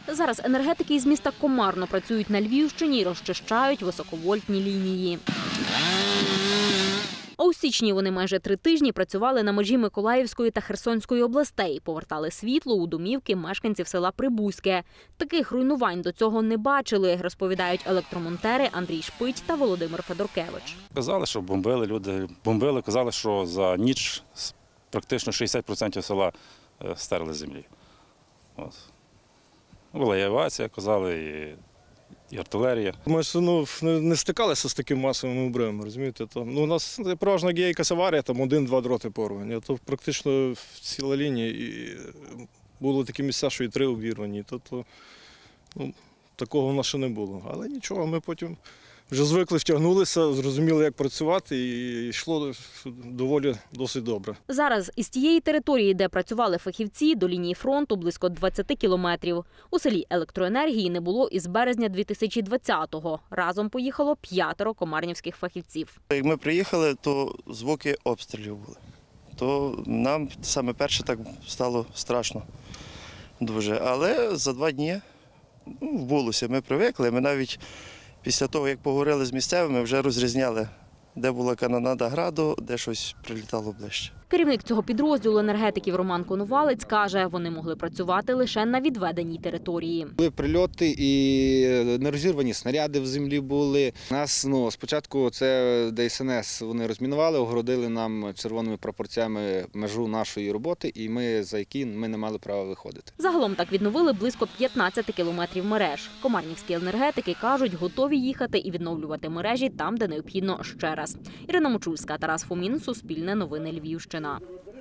Зараз енергетики із міста Комарно працюють на Львівщині і розчищають високовольтні лінії. А у січні вони майже 3 тижні працювали на межі Миколаївської та Херсонської областей, повертали світло у домівки мешканців села Прибузьке. Таких руйнувань до цього не бачили, розповідають електромонтери Андрій Шпить та Володимир Федоркевич. Казали, що бомбили, люди бомбили, казали, що за ніч практично 60% села стерли з землі. От. Була і авіація, казали, і артилерія. Ми ж не стикалися з таким масовим обривом, розумієте? У нас переважно є якась аварія, там 1-2 дроти порвані. То практично ціла лінія, і були такі місця, що і 3 обірвані. Такого в нас ще не було. Але нічого, ми потім вже звикли, втягнулися, зрозуміли, як працювати, і йшло доволі досить добре. Зараз із тієї території, де працювали фахівці, до лінії фронту близько 20 кілометрів. У селі електроенергії не було із березня 2020-го. Разом поїхало 5 комарнівських фахівців. Як ми приїхали, то звуки обстрілів були. То нам саме перше так стало страшно дуже. Але за 2 дні вбулося, ми привикли, ми навіть після того, як поговорили з місцевими, вже розрізняли, де була канонада граду, де щось прилітало ближче. Керівник цього підрозділу енергетиків Роман Коновалець каже, вони могли працювати лише на відведеній території. Були прильоти і нерозірвані снаряди в землі були. Нас спочатку це ДСНС вони розмінували, огородили нам червоними прапорцями межу нашої роботи, і ми за які ми не мали права виходити. Загалом так відновили близько 15 кілометрів мереж. Комарнівські енергетики кажуть, готові їхати і відновлювати мережі там, де необхідно ще раз. Ірина Мочульська, Тарас Фомін, Суспільне новини Львівщина.